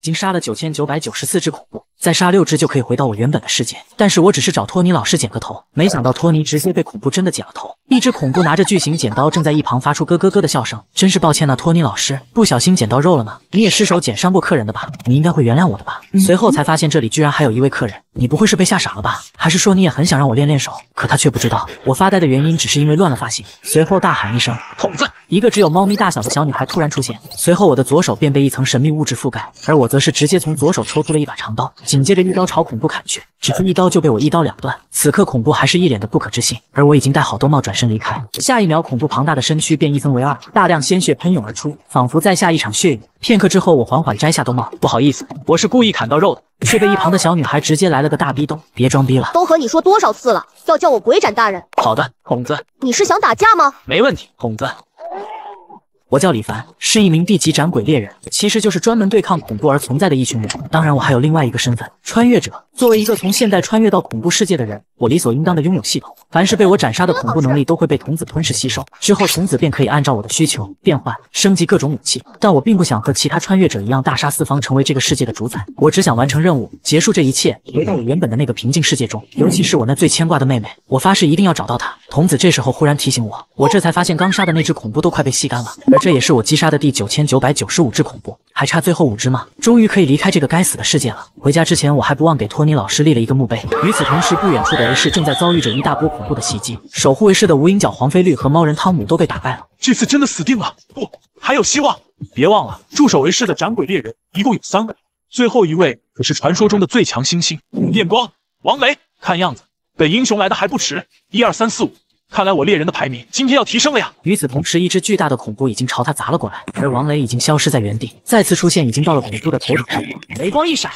经杀了9994只恐怖，再杀6只就可以回到我原本的世界。但是我只是找托尼老师剪个头，没想到托尼直接被恐怖真的剪了头。一只恐怖拿着巨型剪刀正在一旁发出咯咯咯的笑声。真是抱歉呐，托尼老师，不小心剪到肉了呢。你也失手剪伤过客人的吧？你应该会原谅我的吧？随后才发现这里居然还有一位客人，你不会是被吓傻了吧？还是说你也很想让我练练手？可他却不知道，我发呆的原因只是因为乱了发型。随后大喊一声“筒子”，一个只有猫咪大小的小女孩突然出现，随后我的左手便被一层神秘物质覆盖，而我则是直接从左手抽出了一把长刀，紧接着一刀朝恐怖砍去，只是一刀就被我一刀两断。此刻恐怖还是一脸的不可置信，而我已经戴好兜帽转身离开。下一秒，恐怖庞大的身躯便一分为二，大量鲜血喷涌而出，仿佛在下一场血雨。片刻之后，我缓缓摘下兜帽，不好意思，我是故意砍到肉的，却被一旁的小女孩直接来了个大逼兜。别装逼了， 都和你说多少次了，要叫我鬼斩大人。 好的，孔子。 你是想打架吗？ 没问题，孔子。我叫李凡，是一名地级斩鬼猎人，其实就是专门对抗恐怖而存在的一群人。当然，我还有另外一个身份——穿越者。作为一个从现代穿越到恐怖世界的人，我理所应当的拥有系统，凡是被我斩杀的恐怖能力都会被童子吞噬吸收，之后童子便可以按照我的需求变换、升级各种武器。但我并不想和其他穿越者一样大杀四方，成为这个世界的主宰。我只想完成任务，结束这一切，回到我原本的那个平静世界中。尤其是我那最牵挂的妹妹，我发誓一定要找到她。童子这时候忽然提醒我，我这才发现刚杀的那只恐怖都快被吸干了，而这也是我击杀的第9995只恐怖，还差最后5只吗？终于可以离开这个该死的世界了。回家之前，我还不忘给托尼老师立了一个墓碑。与此同时，不远处的 A 市正在遭遇着一大波恐怖的袭击，守护 A 市的无影脚黄飞绿和猫人汤姆都被打败了。 这次真的死定了，不，还有希望！别忘了，驻守 A 市的斩鬼猎人一共有3位，最后一位可是传说中的最强星星电光王雷。看样子，本英雄来的还不迟。1、2、3、4、5。看来我猎人的排名今天要提升了呀！ 与此同时，一只巨大的恐怖已经朝他砸了过来，而王雷已经消失在原地，再次出现已经到了恐怖的头顶上。雷光一闪，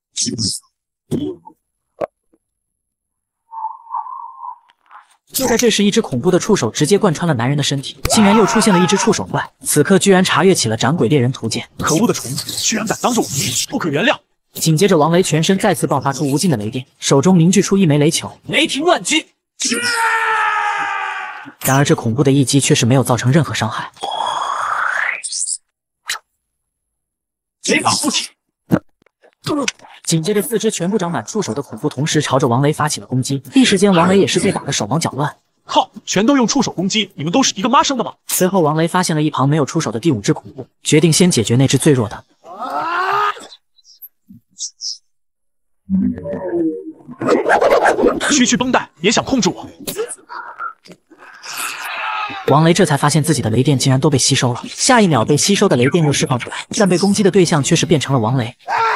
就在这时，一只恐怖的触手直接贯穿了男人的身体，竟然又出现了一只触手怪。此刻居然查阅起了斩鬼猎人图鉴。 可恶的虫子，居然敢当着我面，不可原谅！ 紧接着，王雷全身再次爆发出无尽的雷电，手中凝聚出一枚雷球，雷霆万钧。然而这恐怖的一击却是没有造成任何伤害。 雷法不起！ 紧接着4只全部长满触手的恐怖同时朝着王雷发起了攻击，一时间王雷也是被打得手忙脚乱。 靠，全都用触手攻击，你们都是一个妈生的吗？ 随后王雷发现了一旁没有出手的第5只恐怖，决定先解决那只最弱的。 区绷带也想控制我。 王雷这才发现自己的雷电竟然都被吸收了，下一秒被吸收的雷电又释放出来，但被攻击的对象却是变成了王雷，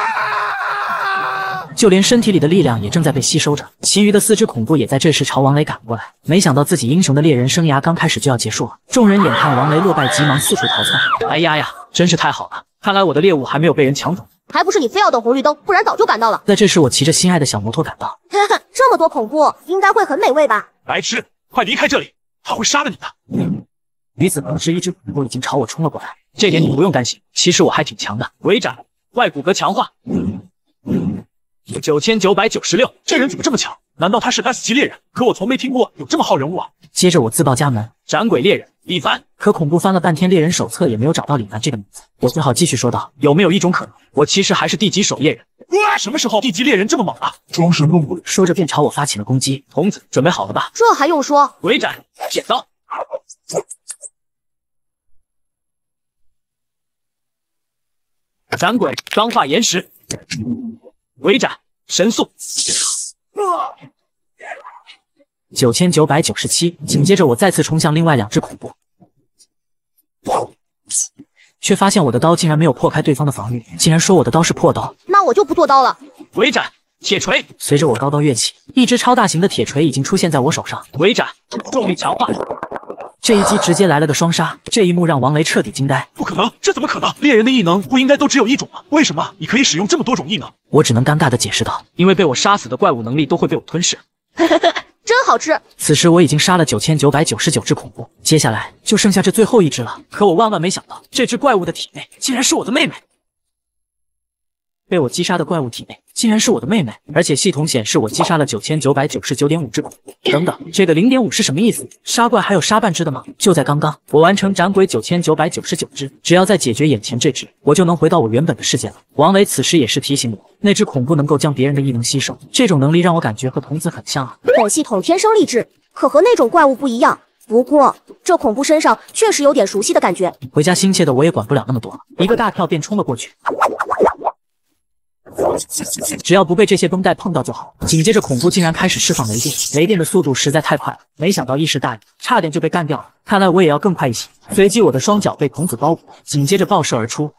就连身体里的力量也正在被吸收着。其余的4只恐怖也在这时朝王雷赶过来，没想到自己英雄的猎人生涯刚开始就要结束了，众人眼看王雷落败，急忙四处逃窜。哎呀呀，真是太好了，看来我的猎物还没有被人抢走。 还不是你非要等红绿灯，不然早就赶到了。 在这时，我骑着心爱的小摩托赶到。 这么多恐怖，应该会很美味吧？ 白痴，快离开这里，他会杀了你的。 与此同时，一只恐怖已经朝我冲了过来，这点你不用担心，其实我还挺强的。鬼斩，外骨骼强化，9996， 这人怎么这么强？难道他是 S 级猎人？可我从没听过有这么好人物啊！ 接着我自报家门， 斩鬼猎人李凡。 可恐怖翻了半天猎人手册也没有找到李凡这个名字，我只好继续说道：有没有一种可能，我其实还是地级狩猎人？ 什么时候地级猎人这么猛啊？ 装神弄鬼！ 说着便朝我发起了攻击。 童子，准备好了吧？ 这还用说？ 鬼斩，剪刀。斩鬼，钢化岩石。鬼斩，神速。 9997，紧接着我再次冲向另外2只恐怖，却发现我的刀竟然没有破开对方的防御，竟然说我的刀是破刀。 那我就不做刀了。 鬼斩，铁锤。 随着我高刀跃起，一只超大型的铁锤已经出现在我手上。 鬼斩，重力强化。 这一击直接来了个双杀，这一幕让王雷彻底惊呆。 不可能，这怎么可能？猎人的异能不应该都只有1种吗？为什么你可以使用这么多种异能？ 我只能尴尬地解释道：因为被我杀死的怪物能力都会被我吞噬。 真好吃！ 此时我已经杀了9999只恐怖，接下来就剩下这最后1只了。可我万万没想到，这只怪物的体内竟然是我的妹妹。被我击杀的怪物体内竟然是我的妹妹，而且系统显示我击杀了9999.5只恐怖。等等，这个0.5是什么意思？杀怪还有杀半只的吗？就在刚刚，我完成斩鬼9999只，只要再解决眼前这只，我就能回到我原本的世界了。王磊此时也是提醒我，那只恐怖能够将别人的异能吸收，这种能力让我感觉和童子很像啊。 本系统天生丽质，可和那种怪物不一样。不过这恐怖身上确实有点熟悉的感觉。 回家心切的我也管不了那么多了，一个大跳便冲了过去。只要不被这些绷带碰到就好。紧接着恐怖竟然开始释放雷电，雷电的速度实在太快了，没想到一时大意，差点就被干掉了。看来我也要更快一些。随即我的双脚被童子包裹，紧接着爆射而出。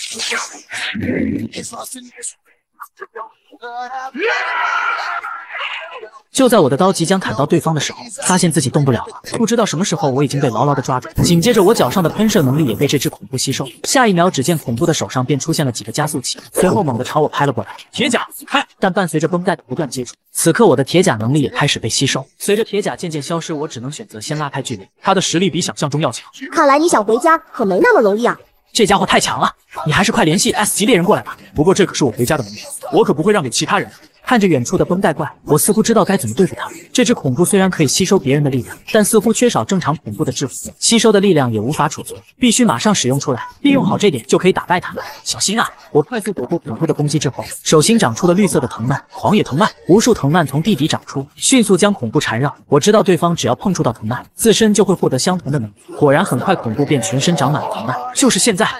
就在我的刀即将砍到对方的时候，发现自己动不了了。不知道什么时候我已经被牢牢的抓住，紧接着我脚上的喷射能力也被这只恐怖吸收。下一秒，只见恐怖的手上便出现了几个加速器，随后猛地朝我拍了过来。铁甲开！但伴随着绷带的不断接触，此刻我的铁甲能力也开始被吸收。随着铁甲渐渐消失，我只能选择先拉开距离。他的实力比想象中要强， 看来你想回家可没那么容易啊！ 这家伙太强了，你还是快联系 S 级猎人过来吧。不过这可是我回家的门票，我可不会让给其他人的。看着远处的绷带怪，我似乎知道该怎么对付他。这只恐怖虽然可以吸收别人的力量，但似乎缺少正常恐怖的制服，吸收的力量也无法储存，必须马上使用出来。利用好这点就可以打败他。小心啊！我快速躲过恐怖的攻击之后，手心长出了绿色的藤蔓，狂野藤蔓，无数藤蔓从地底长出，迅速将恐怖缠绕。我知道对方只要碰触到藤蔓，自身就会获得相同的能力。果然，很快恐怖便全身长满了藤蔓，就是现在。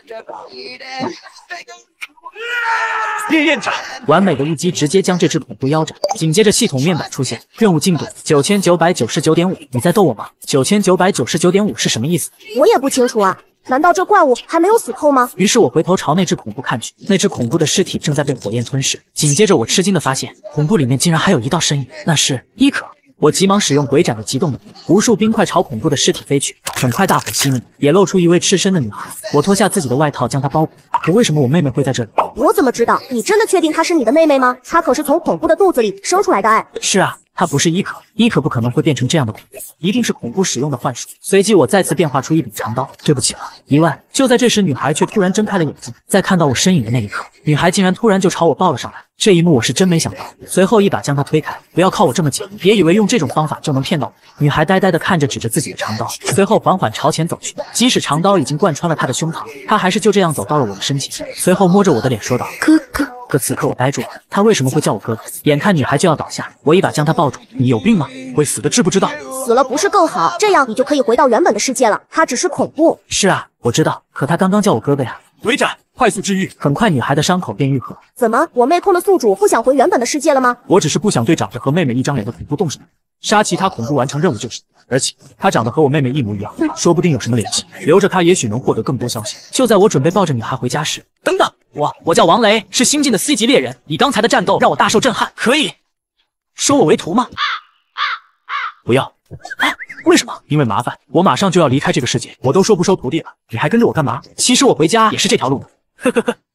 烈焰斩， 完美的一击直接将这只恐怖腰斩。紧接着系统面板出现，任务进度9999.5，你在逗我吗？9999.5是什么意思？ 我也不清楚啊，难道这怪物还没有死透吗？ 于是我回头朝那只恐怖看去，那只恐怖的尸体正在被火焰吞噬。紧接着我吃惊的发现，恐怖里面竟然还有一道身影，那是伊可。我急忙使用鬼斩的极动能力，无数冰块朝恐怖的尸体飞去，很快大火熄灭，也露出一位赤身的女孩。我脱下自己的外套将她包裹。可为什么我妹妹会在这里？ 我怎么知道？你真的确定她是你的妹妹吗？她可是从恐怖的肚子里生出来的哎。 是啊，她不是伊可，伊可不可能会变成这样的恐怖，一定是恐怖使用的幻术。随即我再次变化出一柄长刀。对不起了，1万。就在这时，女孩却突然睁开了眼睛，在看到我身影的那一刻，女孩竟然突然就朝我抱了上来。这一幕我是真没想到，随后一把将她推开。不要靠我这么近，别以为用这种方法就能骗到我。女孩呆呆地看着，指着自己的长刀，随后缓缓朝前走去。即使长刀已经贯穿了她的胸膛，她还是就这样走到了我的身前，随后摸着我的脸说道：“哥哥。”可此刻我呆住了，她为什么会叫我哥哥？眼看女孩就要倒下，我一把将她抱住。你有病吗？会死的，知不知道？ 死了不是更好？这样你就可以回到原本的世界了。她只是恐怖。 是啊，我知道，可她刚刚叫我哥哥呀。 鬼斩，快速治愈。 很快，女孩的伤口便愈合。 怎么，我妹控了宿主，不想回原本的世界了吗？ 我只是不想对长着和妹妹一张脸的恐怖动手，杀其他恐怖完成任务就是。而且她长得和我妹妹一模一样，说不定有什么联系。留着她，也许能获得更多消息。就在我准备抱着女孩回家时，等等，我叫王雷，是新晋的 C 级猎人。你刚才的战斗让我大受震撼，可以收我为徒吗？不要。啊，为什么？因为麻烦，我马上就要离开这个世界，我都说不收徒弟了，你还跟着我干嘛？其实我回家也是这条路的。呵呵呵。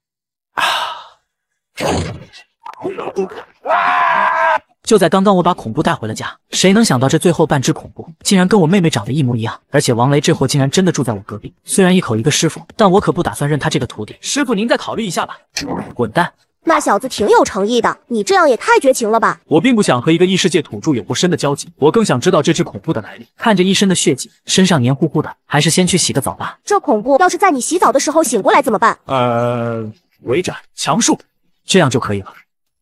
就在刚刚，我把恐怖带回了家，谁能想到这最后半只恐怖竟然跟我妹妹长得一模一样，而且王雷这货竟然真的住在我隔壁。虽然一口一个师傅，但我可不打算认他这个徒弟。师傅，您再考虑一下吧。滚蛋！ 那小子挺有诚意的，你这样也太绝情了吧！ 我并不想和一个异世界土著有过深的交集，我更想知道这只恐怖的来历。 看着一身的血迹，身上黏糊糊的，还是先去洗个澡吧。 这恐怖要是在你洗澡的时候醒过来怎么办？ 围斩强术， 这样就可以了。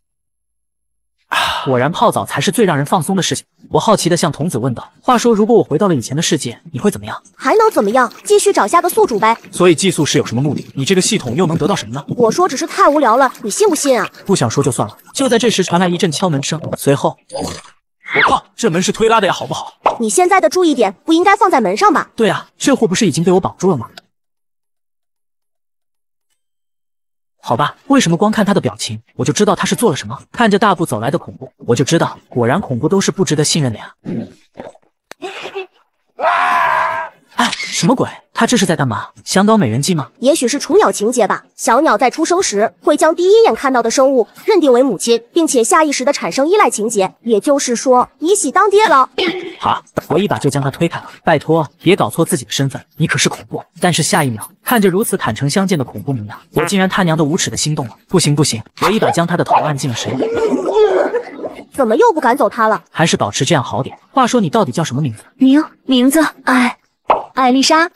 果然泡澡才是最让人放松的事情。我好奇地向童子问道：“话说，如果我回到了以前的世界，你会怎么样？” 还能怎么样？继续找下个宿主呗。 所以寄宿是有什么目的？你这个系统又能得到什么呢？ 我说只是太无聊了，你信不信啊？ 不想说就算了。就在这时传来一阵敲门声，随后， 我靠，这门是推拉的呀，好不好？ 你现在的注意点不应该放在门上吧？ 对啊，这货不是已经被我绑住了吗？好吧，为什么光看他的表情，我就知道他是做了什么？看着大步走来的恐怖，我就知道，果然恐怖都是不值得信任的呀。哎， 什么鬼？他这是在干嘛？想搞美人计吗？ 也许是雏鸟情节吧。小鸟在出生时会将第一眼看到的生物认定为母亲，并且下意识的产生依赖情节，也就是说以喜当爹了。 好，我一把就将他推开了。拜托，别搞错自己的身份，你可是恐怖。但是下一秒，看着如此坦诚相见的恐怖模样，我竟然他娘的无耻的心动了。不行不行，我一把将他的头按进了水里。 怎么又不赶走他了？ 还是保持这样好点。话说你到底叫什么名字？ 名字艾丽莎。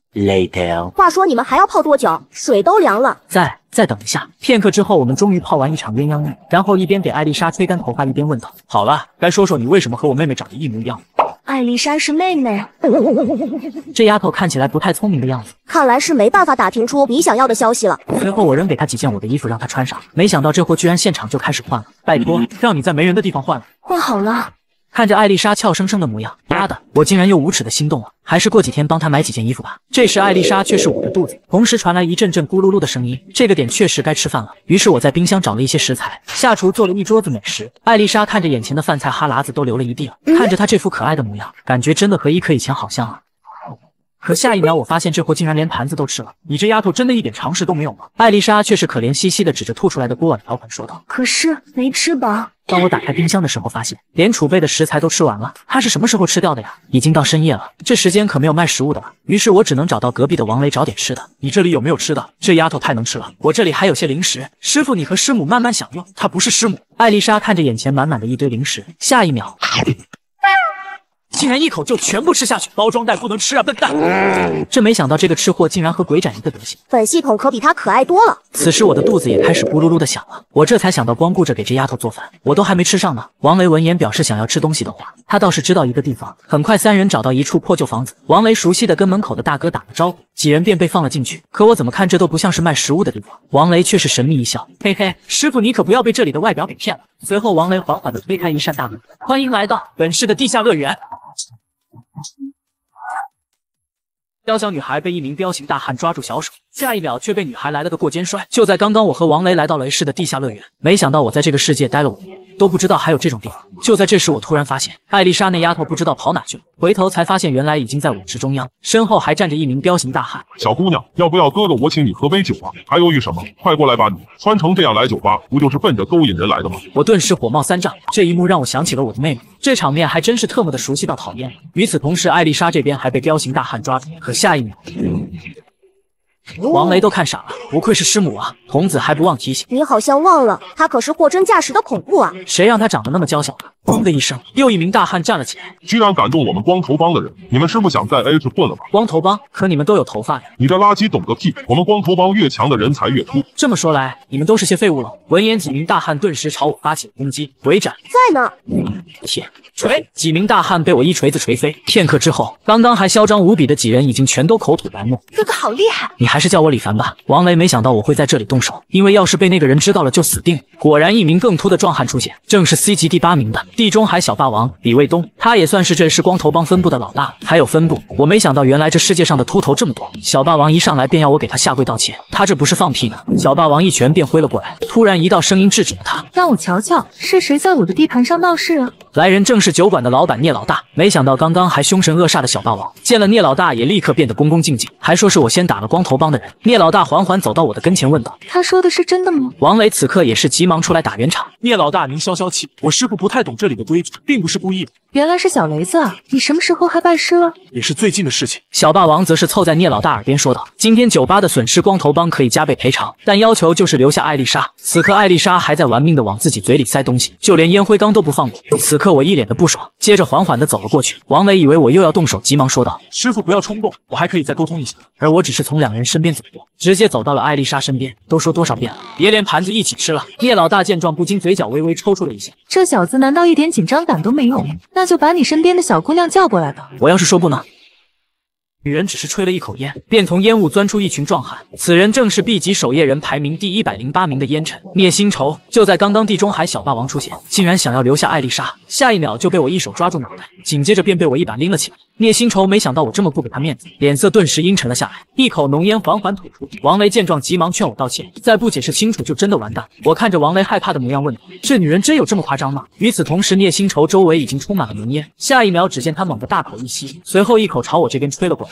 Later。 话说你们还要泡多久？水都凉了。 再等一下。片刻之后，我们终于泡完一场鸳鸯浴，然后一边给艾丽莎吹干头发，一边问道：“好了，该说说你为什么和我妹妹长得一模一样？” 艾丽莎是妹妹。 这丫头看起来不太聪明的样子， 看来是没办法打听出你想要的消息了。 随后我扔给她几件我的衣服，让她穿上，没想到这货居然现场就开始换了。拜托，让你在没人的地方换了。 换好了。 看着艾丽莎俏生生的模样，妈的，我竟然又无耻的心动了。还是过几天帮她买几件衣服吧。这时艾丽莎却是捂着肚子，同时传来一阵阵咕噜噜的声音。这个点确实该吃饭了。于是我在冰箱找了一些食材，下厨做了一桌子美食。艾丽莎看着眼前的饭菜，哈喇子都流了一地了。看着她这副可爱的模样，感觉真的和伊可以前好像啊。可下一秒，我发现这货竟然连盘子都吃了。你这丫头真的一点常识都没有吗？艾丽莎却是可怜兮兮的指着吐出来的锅碗瓢盆说道：“ 可是没吃饱。” 当我打开冰箱的时候，发现连储备的食材都吃完了。她是什么时候吃掉的呀？已经到深夜了，这时间可没有卖食物的了。于是我只能找到隔壁的王雷找点吃的。你这里有没有吃的？这丫头太能吃了。我这里还有些零食，师傅你和师母慢慢享用。她不是师母。艾丽莎看着眼前满满的一堆零食，下一秒竟然一口就全部吃下去，包装袋不能吃啊，笨蛋！这没想到这个吃货竟然和鬼斩一个德行， 本系统可比他可爱多了。 此时我的肚子也开始咕噜噜的响了，我这才想到光顾着给这丫头做饭，我都还没吃上呢。王雷闻言表示想要吃东西的话，他倒是知道一个地方。很快三人找到一处破旧房子，王雷熟悉的跟门口的大哥打了招呼，几人便被放了进去。可我怎么看这都不像是卖食物的地方。王雷却是神秘一笑，嘿嘿，师傅你可不要被这里的外表给骗了。随后王雷缓缓地推开一扇大门，欢迎来到本市的地下乐园。娇小女孩被一名彪形大汉抓住小手，下一秒却被女孩来了个过肩摔。就在刚刚，我和王雷来到雷市的地下乐园，没想到我在这个世界待了5年，都不知道还有这种地方。就在这时，我突然发现艾丽莎那丫头不知道跑哪去了，回头才发现原来已经在舞池中央，身后还站着一名彪形大汉。 小姑娘，要不要哥哥我请你喝杯酒啊？还犹豫什么？快过来吧！你穿成这样来酒吧，不就是奔着勾引人来的吗？ 我顿时火冒三丈，这一幕让我想起了我的妹妹，这场面还真是特么的熟悉到讨厌。与此同时，艾丽莎这边还被彪形大汉抓住，可下一秒王雷都看傻了，不愧是师母啊！童子还不忘提醒， 你好像忘了，他可是货真价实的恐怖啊！ 谁让他长得那么娇小的？砰的一声，又一名大汉站了起来。 居然敢动我们光头帮的人，你们是不想在 H 混了吧？ 光头帮？可你们都有头发呀！ 你这垃圾懂个屁！我们光头帮越强的人才越秃。 这么说来，你们都是些废物了。闻言，几名大汉顿时朝我发起了攻击。鬼斩在呢！ 铁锤！几名大汉被我一锤子锤飞。片刻之后，刚刚还嚣张无比的几人已经全都口吐白沫。 哥哥好厉害！ 你还是叫我李凡吧。王雷没想到我会在这里动手，因为要是被那个人知道了就死定。果然，一名更秃的壮汉出现，正是 C 级第8名的地中海小霸王李卫东。他也算是这是光头帮分部的老大。还有分部，我没想到原来这世界上的秃头这么多。小霸王一上来便要我给他下跪道歉，他这不是放屁呢？小霸王一拳便挥了过来，突然一道声音制止了他：“ 让我瞧瞧，是谁在我的地盘上闹事啊？” 来人正是酒馆的老板聂老大。没想到刚刚还凶神恶煞的小霸王见了聂老大也立刻变得恭恭敬敬，还说是我先打了光头帮的人。聂老大缓缓走到我的跟前问道：“ 他说的是真的吗？” 王雷此刻也是急忙出来打圆场。 聂老大您消消气，我师傅不太懂这里的规矩，并不是故意的。 原来是小雷子啊！你什么时候还拜师了？ 也是最近的事情。 小霸王则是凑在聂老大耳边说道：“今天酒吧的损失，光头帮可以加倍赔偿，但要求就是留下艾丽莎。”此刻艾丽莎还在玩命的往自己嘴里塞东西，就连烟灰缸都不放过。此刻我一脸的不爽，接着缓缓的走了过去。王雷以为我又要动手，急忙说道：“ 师傅不要冲动，我还可以再沟通一下。” 而我只是从两人身边走过，直接走到了艾丽莎身边。都说多少遍了，别连盘子一起吃了。聂老大见状不禁嘴角微微抽搐了一下。 这小子难道一点紧张感都没有？那就把你身边的小姑娘叫过来吧。 我要是说不呢？女人只是吹了一口烟，便从烟雾钻出一群壮汉。此人正是 B 级守夜人排名第108名的烟尘聂星仇。就在刚刚，地中海小霸王出现，竟然想要留下艾丽莎，下一秒就被我一手抓住脑袋，紧接着便被我一把拎了起来。聂星仇没想到我这么不给他面子，脸色顿时阴沉了下来，一口浓烟缓缓吐出。王雷见状急忙劝我道歉，再不解释清楚就真的完蛋。我看着王雷害怕的模样问道：“这女人真有这么夸张吗？”与此同时，聂星仇周围已经充满了浓烟，下一秒只见他猛地大口一吸，随后一口朝我这边吹了过来。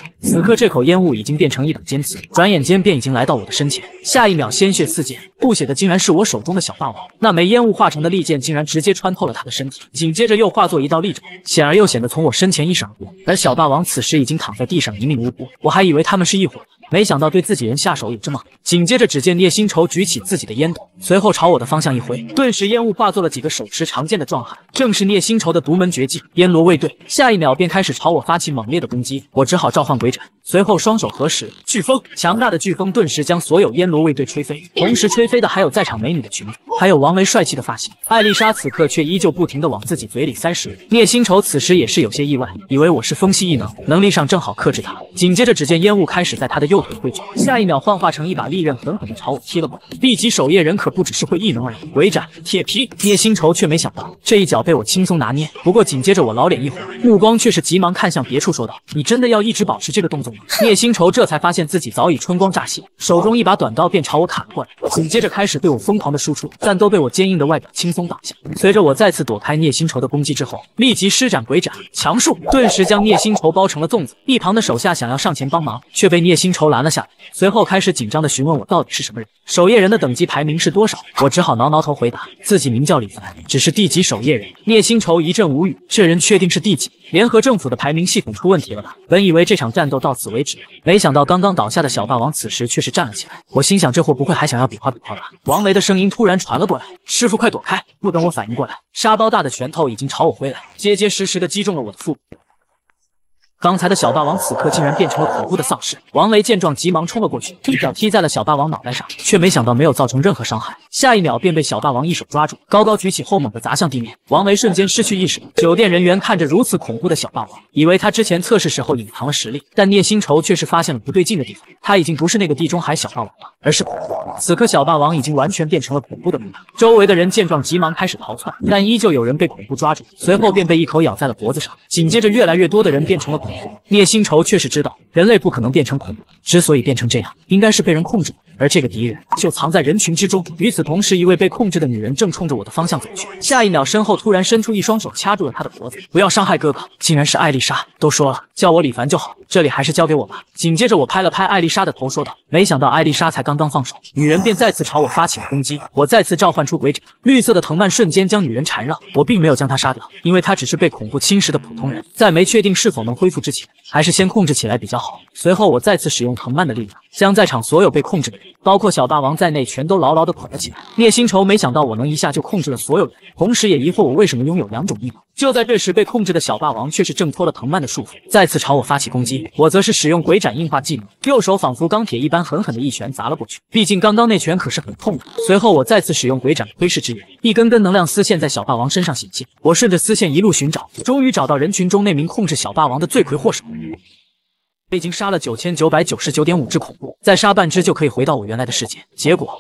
此刻这口烟雾已经变成一等尖刺，转眼间便已经来到我的身前。下一秒鲜血四溅，吐血的竟然是我手中的小霸王。那枚烟雾化成的利剑竟然直接穿透了他的身体，紧接着又化作一道利爪，显而又显的从我身前一闪而过。而小霸王此时已经躺在地上一命呜呼，我还以为他们是一伙的。没想到对自己人下手也这么狠。紧接着，只见聂星仇举起自己的烟斗，随后朝我的方向一挥，顿时烟雾化作了几个手持长剑的壮汉，正是聂星仇的独门绝技烟罗卫队。下一秒便开始朝我发起猛烈的攻击，我只好召唤鬼斩，随后双手合十，飓风，强大的飓风顿时将所有烟罗卫队吹飞，同时吹飞的还有在场美女的裙子，还有王维帅气的发型。艾丽莎此刻却依旧不停地往自己嘴里塞食物。聂星仇此时也是有些意外，以为我是风系异能，能力上正好克制他。紧接着，只见烟雾开始在他的右腿汇聚，下一秒幻化成一把利刃，狠狠地朝我踢了过来。地级守夜人可不只是会异能而已，鬼斩、铁皮。聂星仇却没想到这一脚被我轻松拿捏，不过紧接着我老脸一红，目光却是急忙看向别处，说道：“你真的要一直保持这个动作吗？”聂星仇这才发现自己早已春光乍泄，手中一把短刀便朝我砍了过来，紧接着开始对我疯狂的输出，但都被我坚硬的外表轻松挡下。随着我再次躲开聂星仇的攻击之后，立即施展鬼斩强术，顿时将聂星仇包成了粽子。一旁的手下想要上前帮忙，却被聂星仇拦了下来，随后开始紧张地询问我到底是什么人，守夜人的等级排名是多少。我只好挠挠头回答自己名叫李凡，只是地级守夜人。聂星仇一阵无语，这人确定是地级？联合政府的排名系统出问题了吧？本以为这场战斗到此为止，没想到刚刚倒下的小霸王此时却是站了起来。我心想这货不会还想要比划比划吧？王维的声音突然传了过来：“师傅快躲开！”不等我反应过来，沙包大的拳头已经朝我挥来，结结实实的击中了我的腹部。刚才的小霸王此刻竟然变成了恐怖的丧尸。王维见状急忙冲了过去，一脚踢在了小霸王脑袋上，却没想到没有造成任何伤害。下一秒便被小霸王一手抓住，高高举起后猛地砸向地面。王维瞬间失去意识。酒店人员看着如此恐怖的小霸王，以为他之前测试时候隐藏了实力，但聂星仇却是发现了不对劲的地方，他已经不是那个地中海小霸王了，而是恐怖。此刻小霸王已经完全变成了恐怖的模样。周围的人见状急忙开始逃窜，但依旧有人被恐怖抓住，随后便被一口咬在了脖子上。紧接着越来越多的人变成了恐怖。聂星仇却是知道人类不可能变成恐怖，之所以变成这样，应该是被人控制的，而这个敌人就藏在人群之中。与此同时，一位被控制的女人正冲着我的方向走去，下一秒身后突然伸出一双手掐住了她的脖子，不要伤害哥哥。竟然是艾丽莎，都说了叫我李凡就好，这里还是交给我吧。紧接着我拍了拍艾丽莎的头说道，没想到艾丽莎才刚刚放手，女人便再次朝我发起了攻击。我再次召唤出鬼斩，绿色的藤蔓瞬间将女人缠绕，我并没有将她杀掉，因为她只是被恐怖侵蚀的普通人，在没确定是否能恢复之前，还是先控制起来比较好。随后我再次使用藤蔓的力量，将在场所有被控制的人，包括小霸王在内，全都牢牢地捆了起来。聂星仇没想到我能一下就控制了所有人，同时也疑惑我为什么拥有两种异能。就在这时，被控制的小霸王却是挣脱了藤蔓的束缚，再次朝我发起攻击。我则是使用鬼斩硬化技能，右手仿佛钢铁一般狠狠的一拳砸了过去，毕竟刚刚那拳可是很痛的。随后我再次使用鬼斩窥视之眼，一根根能量丝线在小霸王身上显现。我顺着丝线一路寻找，终于找到人群中那名控制小霸王的罪魁祸首。已经杀了9999.5只恐怖，再杀半只就可以回到我原来的世界。结果，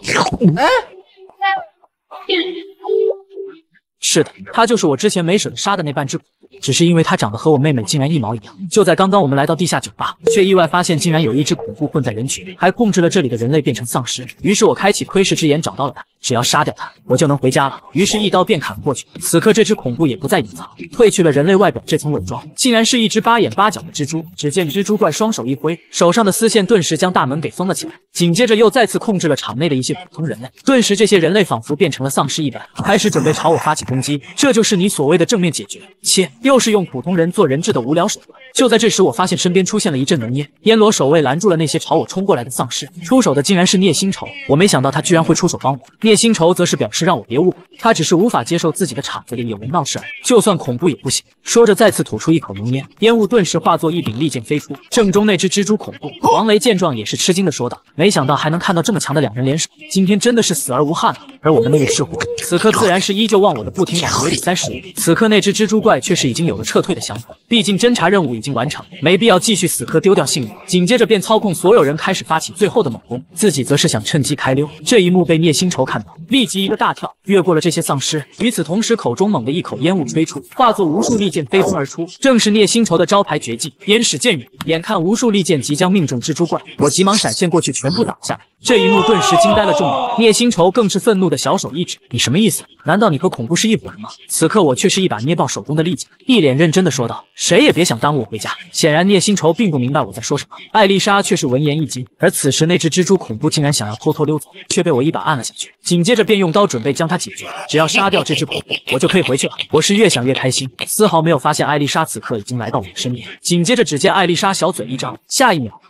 是的，他就是我之前没舍得杀的那半只恐怖，只是因为他长得和我妹妹竟然一毛一样。就在刚刚我们来到地下酒吧，却意外发现竟然有一只恐怖混在人群，还控制了这里的人类变成丧尸。于是我开启窥视之眼找到了他，只要杀掉他，我就能回家了。于是一刀便砍过去。此刻这只恐怖也不再隐藏，褪去了人类外表这层伪装，竟然是一只8眼8脚的蜘蛛。只见蜘蛛怪双手一挥，手上的丝线顿时将大门给封了起来，紧接着又再次控制了场内的一些普通人类。顿时这些人类仿佛变成了丧尸一般，开始准备朝我发起攻击。这就是你所谓的正面解决，切，又是用普通人做人质的无聊手段。就在这时，我发现身边出现了一阵浓烟，烟罗守卫拦住了那些朝我冲过来的丧尸，出手的竟然是聂星仇。我没想到他居然会出手帮我。聂星仇则是表示让我别误会，他只是无法接受自己的场子里有人闹事而已，就算恐怖也不行。说着再次吐出一口浓烟，烟雾顿时化作一柄利剑飞出，正中那只蜘蛛恐怖。王雷见状也是吃惊的说道，没想到还能看到这么强的两人联手，今天真的是死而无憾了。而我们那位师傅此刻自然是依旧忘我的，不停往嘴里塞食物。此刻那只蜘蛛怪却是已经有了撤退的想法，毕竟侦查任务已经完成，没必要继续死磕丢掉性命。紧接着便操控所有人开始发起最后的猛攻，自己则是想趁机开溜。这一幕被聂星仇看到，立即一个大跳，越过了这些丧尸。与此同时，口中猛地一口烟雾吹出，化作无数利剑飞风而出，正是聂星仇的招牌绝技烟矢箭雨。眼看无数利剑即将命中蜘蛛怪，我急忙闪现过去，全部挡下来。这一幕顿时惊呆了众人，聂星仇更是愤怒的小手一指，你什么意思？难道你和恐怖是一伙人吗？此刻我却是一把捏爆手中的利剑，一脸认真的说道，谁也别想耽误我回回家。显然聂星仇并不明白我在说什么，艾丽莎却是闻言一惊。而此时那只蜘蛛恐怖竟然想要偷偷溜走，却被我一把按了下去，紧接着便用刀准备将它解决。只要杀掉这只恐怖，我就可以回去了。我是越想越开心，丝毫没有发现艾丽莎此刻已经来到我的身边。紧接着只见艾丽莎小嘴一张，下一秒。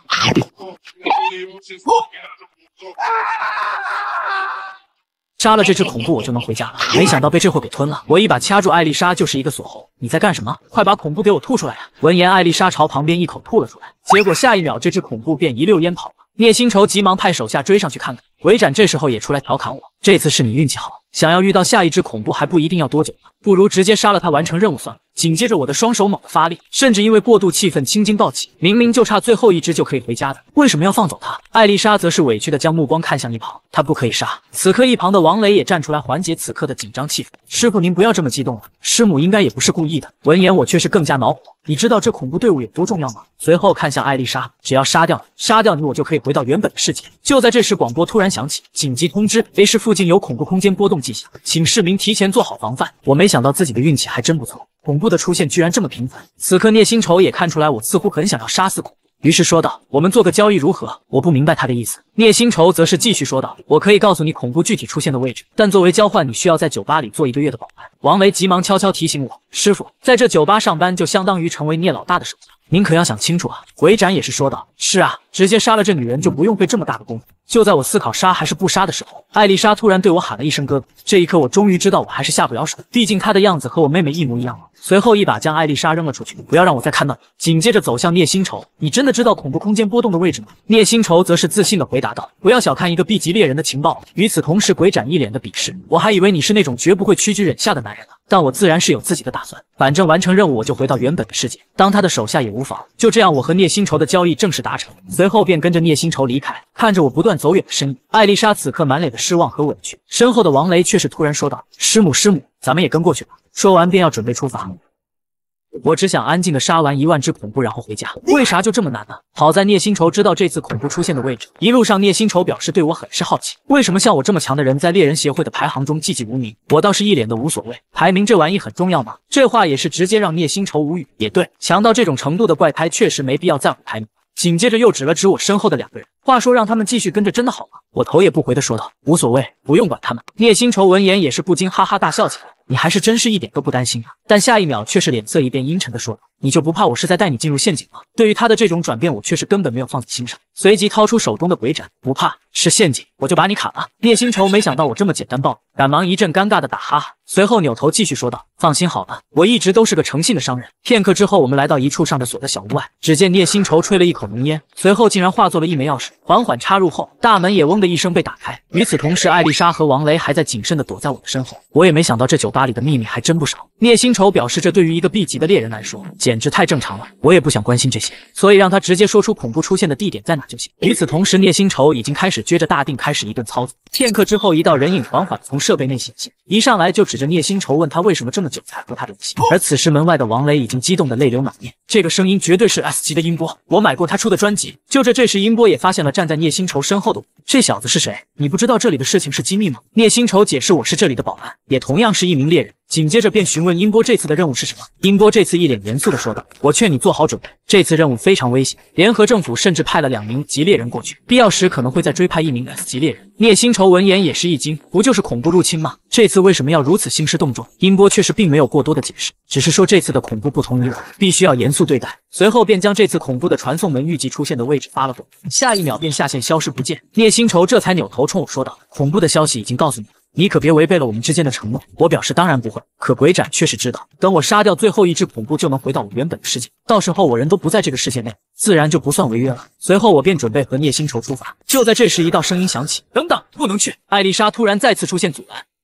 杀了这只恐怖，我就能回家了。没想到被这货给吞了。我一把掐住艾丽莎，就是一个锁喉。你在干什么？快把恐怖给我吐出来啊！闻言，艾丽莎朝旁边一口吐了出来。结果下一秒，这只恐怖便一溜烟跑了。聂星仇急忙派手下追上去看看。鬼斩这时候也出来调侃我：这次是你运气好，想要遇到下一只恐怖还不一定要多久呢，不如直接杀了他完成任务算了。紧接着我的双手猛地发力，甚至因为过度气愤青筋暴起，明明就差最后一只就可以回家的，为什么要放走他？艾丽莎则是委屈的将目光看向一旁，他不可以杀。此刻一旁的王雷也站出来缓解此刻的紧张气氛。师傅您不要这么激动了，师母应该也不是故意的。闻言我却是更加恼火，你知道这恐怖队伍有多重要吗？随后看向艾丽莎，只要杀掉你我就可以回到原本的世界。就在这时广播突然响起，紧急通知 A 市附近有恐怖空间波动迹象，请市民提前做好防范。我没想到自己的运气还真不错，恐怖的出现居然这么频繁。此刻聂星仇也看出来我似乎很想要杀死恐怖，于是说道：我们做个交易如何？我不明白他的意思。聂星仇则是继续说道：我可以告诉你恐怖具体出现的位置，但作为交换你需要在酒吧里做1个月的保安。王雷急忙悄悄提醒我：师傅，在这酒吧上班就相当于成为聂老大的手下，您可要想清楚啊。鬼斩也是说道：是啊，直接杀了这女人就不用费这么大的功夫。就在我思考杀还是不杀的时候，艾丽莎突然对我喊了一声哥哥。这一刻我终于知道我还是下不了手，毕竟她的样子和我妹妹一模一样了。随后一把将艾丽莎扔了出去，不要让我再看到你。紧接着走向聂星仇，你真的知道恐怖空间波动的位置吗？聂星仇则是自信地回答道：不要小看一个 B 级猎人的情报。与此同时，鬼斩一脸的鄙视，我还以为你是那种绝不会屈居忍下的男人呢。但我自然是有自己的打算，反正完成任务我就回到原本的世界，当他的手下也无妨。就这样，我和聂星仇的交易正式达成，随后便跟着聂星仇离开。看着我不断走远的身影，艾丽莎此刻满脸的失望和委屈，身后的王雷却是突然说道：师母，咱们也跟过去吧。说完便要准备出发。我只想安静的杀完1万只恐怖，然后回家。为啥就这么难呢？好在聂星仇知道这次恐怖出现的位置，一路上聂星仇表示对我很是好奇，为什么像我这么强的人在猎人协会的排行中寂寂无名？我倒是一脸的无所谓，排名这玩意很重要吗？这话也是直接让聂星仇无语。也对，强到这种程度的怪胎确实没必要在乎排名。紧接着又指了指我身后的2个人，话说让他们继续跟着真的好吗？我头也不回的说道：无所谓，不用管他们。聂星仇闻言也是不禁哈哈大笑起来，你还是真是一点都不担心啊。但下一秒却是脸色一变阴沉的说道：你就不怕我是在带你进入陷阱吗？对于他的这种转变，我却是根本没有放在心上，随即掏出手中的鬼斩，不怕是陷阱，我就把你砍了。聂星仇没想到我这么简单暴露，赶忙一阵尴尬的打哈哈，随后扭头继续说道：放心好了，我一直都是个诚信的商人。片刻之后，我们来到一处上着锁的小屋外，只见聂星仇吹了一口浓烟，随后竟然化作了一枚钥匙，缓缓插入后，大门也嗡的一声被打开。与此同时，艾丽莎和王雷还在谨慎的躲在我的身后。我也没想到这酒吧里的秘密还真不少。聂星仇表示，这对于一个 B 级的猎人来说简直太正常了，我也不想关心这些，所以让他直接说出恐怖出现的地点在哪就行。与此同时，聂星仇已经开始撅着大腚开始一顿操作。片刻之后，一道人影缓缓从设备内显现，一上来就指着聂星仇问他为什么这么久才和他联系。而此时门外的王雷已经激动的泪流满面，这个声音绝对是 S 级的音波，我买过他出的专辑。就这时音波也发现了站在聂星仇身后的我，这小子是谁？你不知道这里的事情是机密吗？聂星仇解释我是这里的保安，也同样是一名猎人。紧接着便询问音波这次的任务是什么。音波这次一脸严肃地说道：我劝你做好准备，这次任务非常危险，联合政府甚至派了2名级猎人过去，必要时可能会再追派1名 S 级猎人。聂星仇闻言也是一惊，不就是恐怖入侵吗？这次为什么要如此兴师动众？音波却是并没有过多的解释，只是说这次的恐怖不同以往，必须要严肃对待。随后便将这次恐怖的传送门预计出现的位置发了过去，下一秒便下线消失不见。聂星仇这才扭头冲我说道：恐怖的消息已经告诉你了，你可别违背了我们之间的承诺。我表示当然不会，可鬼斩却是知道，等我杀掉最后一只恐怖就能回到我原本的世界，到时候我人都不在这个世界内，自然就不算违约了。随后我便准备和聂星仇出发，就在这时一道声音响起：等等，不能去！艾丽莎突然再次出现阻拦，